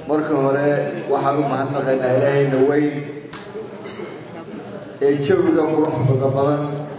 marka hore waxaan u mahadnaqaynaa ilaahayna weyn ee jawiga quruxda badan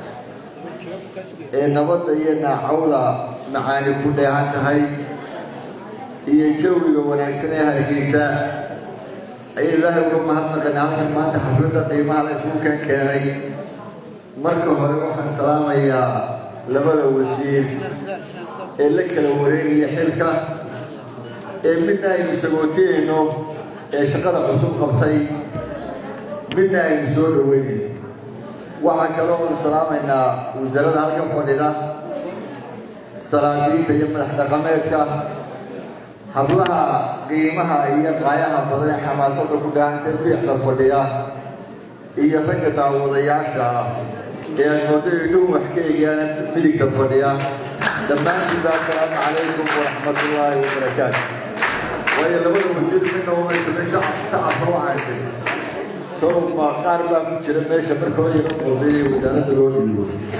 ee nabadda iyo naacawda macaani ku dheehan tahay iyo jawiga wanaagsan ee Hargeysa ay ilaahay uga mahadnaqaynaa halkan maanta xafladda qiimaha la isugu keenay marka hore waxaan salaamayaa labada wasiir ee la kala wareegaya xilka ee midna aynu sagooteeno ee shaqada cusub qabtay midna aynu soo dhaweynayno waxaan kaloo salaamaynaa wasaaradda halkan fadhida salaadiinta iyo madax dhaqameedka hablaha qiimaha iyo qaayaha badan ee xamaasadda ku dhaantay bixda fadhiya iyo ragga daawadayaasha ee aan moodayno wax ka eegayaan midigta fadhiya dhammaantiin assalaamu calaykum waraxmatullaahi wabarakaatu waayo labada wasiir midna waa meesha shacabka waxaysay toba qaar baa ku jira meesha marka hore iga muuqday wasaaradda loo dhiibo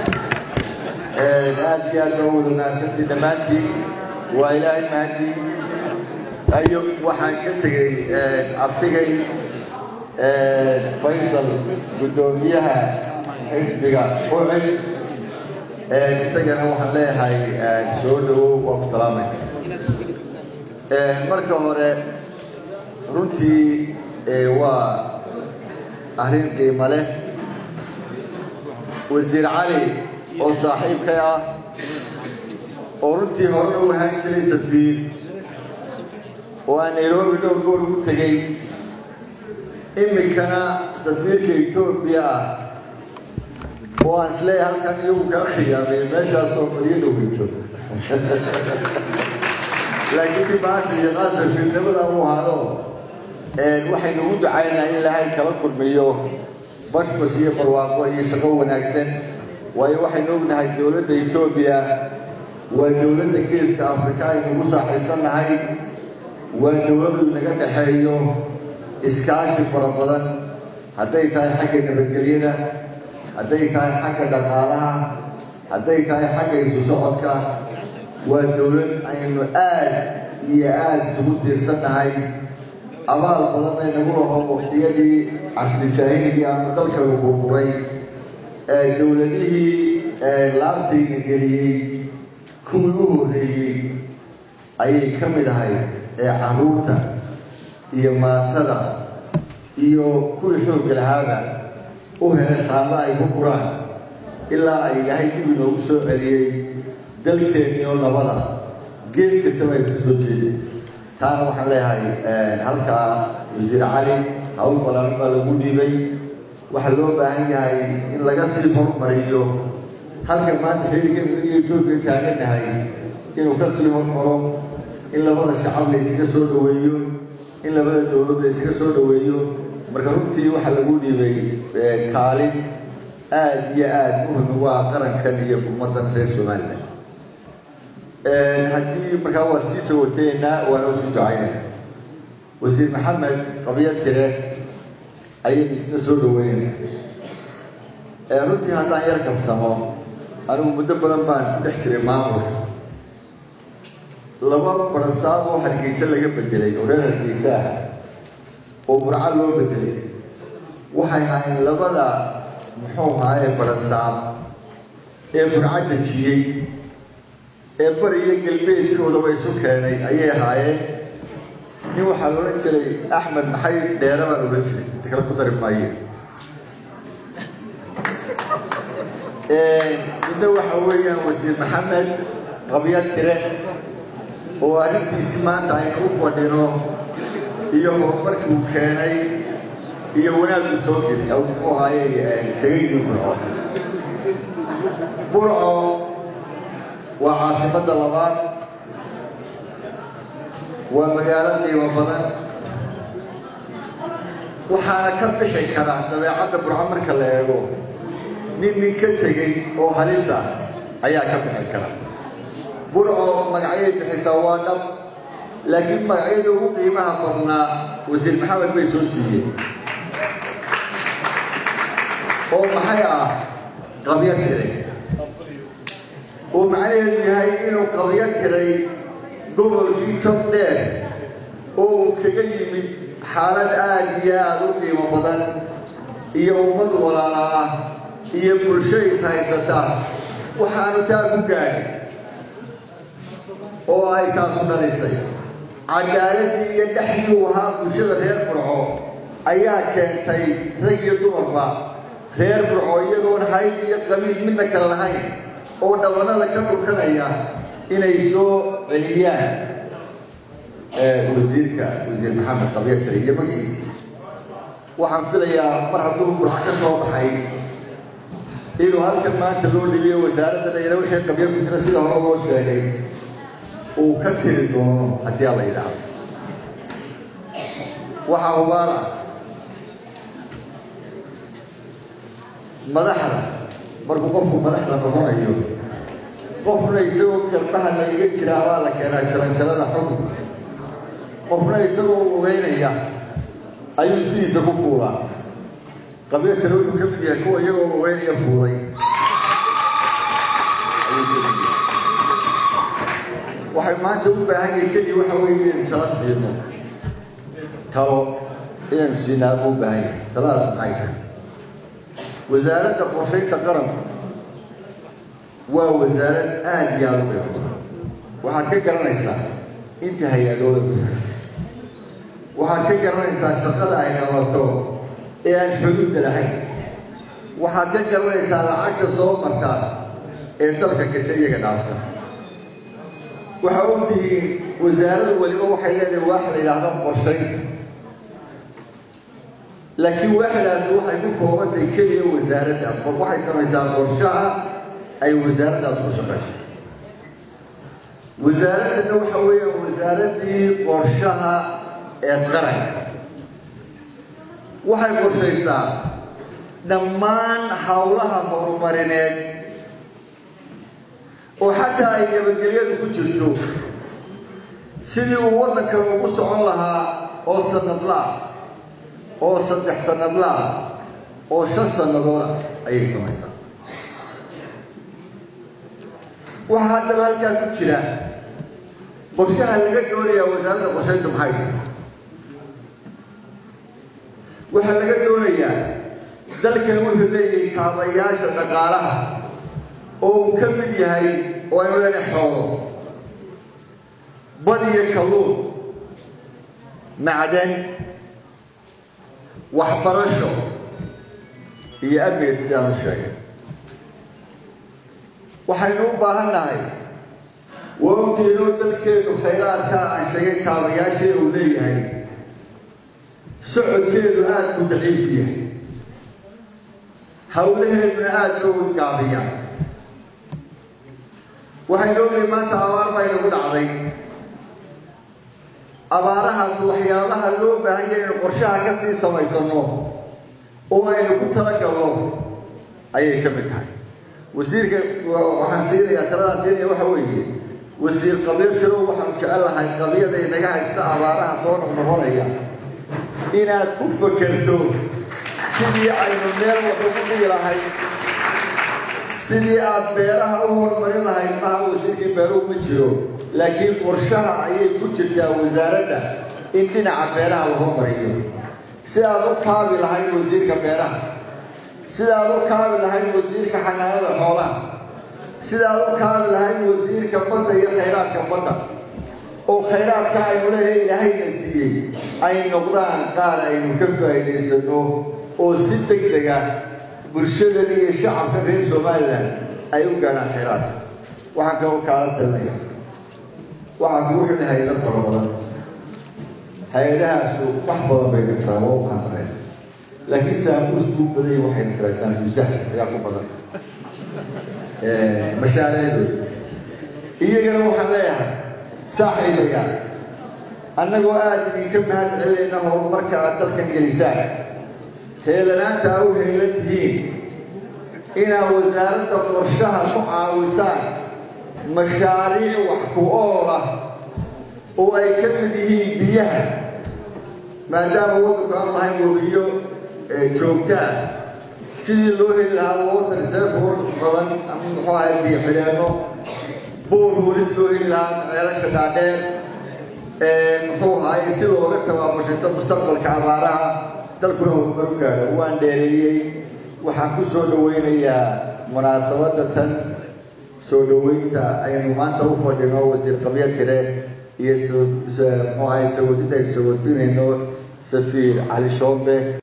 aad iyo aad baa wada mahadsantii dhammaantiin waa ilaahay mahadii ayo waxaan ka tegay abtigay Faysal gudoomiyaha xisbiga Fuucid isagana waxaan leeyahay soo dhawow waa ku salaamay marka hore runtii waa arrin qiimo leh wasiir cali oo saaxiibkay ah oo runtii hore u ahaan jiray safiir oo aan Nairobi dhowr goor ugu tegay imikana safiirka Itoobiya ah oo aan isleeyahay halkan iyagu ka khiyaamay meeshaas oo fadhiyo wito laakiin baashii qaasirnimada uu haado waxaynu u ducaynaa in Ilaahay kala kulmiyo bashbash iyo barwaaqo iyo shaqo wanaagsan waayo waxaynu ognahay dawladda Itoobiya waa dawladda geeska Afrika ay ugu saaxiibsanahay waa dawladdu naga dhaxeeyo iskaashi fara badan hadday tahay xagga nabadgelyada hadday tahay xagga dhaqaalaha hadday tahay xagga isu socodka waa dawlad aynu aad iyo aad isugu tiirsanahay abaal badan ay nagu laho waqtiyadii casri jaahiliga ama dalka uu burburay dawladihii laabtayna geliyey kuwii u horreeyey ayay ka mid ahay carruurta iyo maatada iyo kuwii xoogga lahaaba u helay shaqaale ay ku guraan ilaa ay ilaahay dib inoogu soo celiyey dalkeennii oo nabada gees kastaba ay ku soo jeedeen taana waxaan leeyahay halkaa wasiir cali hawl badan baa lagu dhiibay waxaa loo baahan yahay in laga sii horumariyo halka maanta xilligan iyo Itoobiya taaganahay inuu ka sii horumaro in labada shacab la isaga soo dhaweeyo in labada dawlad la isaga soo dhaweeyo marka runtii waxa lagu dhiibay kaalin aad iyo aad muhiim u ah qarankan iyo ummadan reer Soomaaliya haddii markaa waa sii sawoteena waana usii ducaynayna wasiir maxamed qabiyad tire ayaynu isna soo dhaweynayna runtii haddaan yar kaftamo anigu muddo badan baan ku dhex jiray maamulka laba barasaab oo Hargeysa laga bedelay oo reer Hargeysa ah oo Burco loo bedelay waxay ahaayeen labada muxuu ahaayeen barasaab ee Burco dejiyey ee bariga galbeedkooda way isu keenay ayay ahaayeen nin waxaa loola jiray Axmed Maxay Dheere baa loola jiray inta kale ku dari maayo midda waxa weeyaan wasiir maxamed qabiyad tire oo arrintiisi maanta aynu u fadhino iyo horumarkii uu keenay iyo wanaaggu soo gelay oo muxuu ahaayey kaga yimi Burco waa caasimadda labaad waa magaalo qiimo badan waxaana ka bixi kara dabeecadda Burco marka la eego nin ka tegay oo halis ah ayaa ka bixi kara Burco magacyada bixisaa waa dhab laakiin magacyada ugu qiimaha badnaa wasiir maxamed bay soo siiyeen oo maxay ah qabiyad tire oo macnaheedu yahay inuu qabiyad tiray gobolkii tog dheer oo كجيم حالة آدية ذوقي وبدن يوم ولا يبل شيء سايستا وحانو تاكو قاعد oo ay taas u dhalisay cadaaladii iyo dhaxdii waxa bulshada reer Burco ayaa keentay rag iyo dumarba reer Burco iyagoo hayb iyo qabiil midna kala lahayn oo dhawanada ka dhulkanaya inay soo celiyaan wasiir Maxamed Qabiil iyo magiis waxaan filayaa mar hadduu Burco ka soo baxay inuu halkan maanta loo dhibiyo wasaaradda dhalinyarada wixii qabiil ku jira sida hore loo sheegay وكثير دونه هدي الله يلعب وحاوبارا مدحنا برضو قفوا مدحنا بهون أيوه قفنا يسوي كربها اللي يجي على كنا شرنا حكم قفنا يسوي وين إياه أيوه شيء يسوي فورا قبل تلوي كم دي أكو أيوه وين يفوري waxay maanta u baahan yihiin kaliya waxa weeye in kala siino tawo in siinaa u baahan yahay talaas maxay tahay wasaaradda qorsheynta qaranka waa wasaarad aad iyo aad u baahan waxaad ka garanaysaa inta hay'adooda ku xiran waxaad ka garanaysaa shaqada ay qabato ee aan xuduud lahayn waxaad ka garanaysaa lacagta soo marta ee dalka gashay iyaga dhaafta وحاولتي وزارة ولما وحيلات الواحد إلى هذا قرشين لكن واحد أسوح يكون قوامته كلية وزارة أمر واحد يسمى إنسان قرشها أي وزارة أسوش وزارة النوحوية وزارة قرشها القرن واحد قرشي ساعة نمان حولها هرمارينات وحتى إذا بقريت كجرتو سيدي والله كانوا وصعوا لها أو سند لا أو صدح سند لا أو شس سند لا أي سميسا وحتى بهالكان كجرا برشها اللي قدوري يا وزارة برشايتم حيث وحال اللي قدوري يا ذلك المهم لي كابياش النقالها oo kamid yahay oo ay wada xoolo badiya kalluun macdan waxbarasho iyo amniga sidaan u sheegay waxaynu u baahannahay waqtiga dalkeenu khayraadka aan sheegay kaabayaasha uu leeyahay socodkeedu aad u daciif yahay hawlaheeduna aad u gaabiyaan waxay leeyihiin maanta abaar bay nagu dhacday abaarahaas waxyaabaha loo baahan yahay in qorshaha ka sii samaysano oo aynu ku talagalno ayay ka mid tahay wasiirka waxaan siinayaa talada siinaya waxa weeye wasiir qabiil jiro waxaan jecelahay qabiyada inaga haysta abaaraha soo noqonaya inaad ku fakarto sidii aynu meel wax ugu dhigi lahayd sidii aad beeraha u horumarin lahayd maaha wasiirkii beeruhu ma jiro laakiin qorshaha ayay ku jirtaa wasaaradda in dhinaca beeraha la horumariyo si aad u kaabi lahayd wasiirka beeraha sida aad u kaabi lahayd wasiirka xanaanada xoolaha sida aad u kaabi lahayd wasiirka badda iyo khayraadka badda oo khayraadka aynu leeyahay ilaahayna siiyey ay noqdaan qaar aynu ka faa'iidaysano oo si degdeg ah bulshada iyo shacabka reer Soomaaliland ay u gaaraan khayraadka waxaan ka kala talinayaa waxaan ku xidhay hay'adaha fara badan hay'adahaas wax badan bay ka taabo waxaan qabay laakiin saamuus uu baday waxay intaasaan yuusah ayaa ku badan mashaariicdu iyagana waxaan leeyahay saaxiibaya annagoo aad idinka mahad celinayna horumarka aad dalkan gelisaan heelanaanta u heelantihiin inaad wasaaradda qorshaha ku caawisaan mashaariic wax ku ool ah oo ay ka mid yihiin biyaha maadaama waddanku aan lahayn wabiyo joogtaa sidii loo heli lahaa water reservoir badan ama muxuu ahay biyo xidheenno boor horis loo heli lahaa ceelasha dhaadheer muxuu ahaay sidoo laga tabaabashayto mustaqbalka abaaraha dalkuna horumar u gaadho waan dheereeyey waxaan ku soo dhaweynayaa munaasabadda tan soo dhaweynta aynu maanta u fadhino wasiir qabyo tire iyo muxuu ahaay sagootinta aynu sagootinayno safiir cali shoombe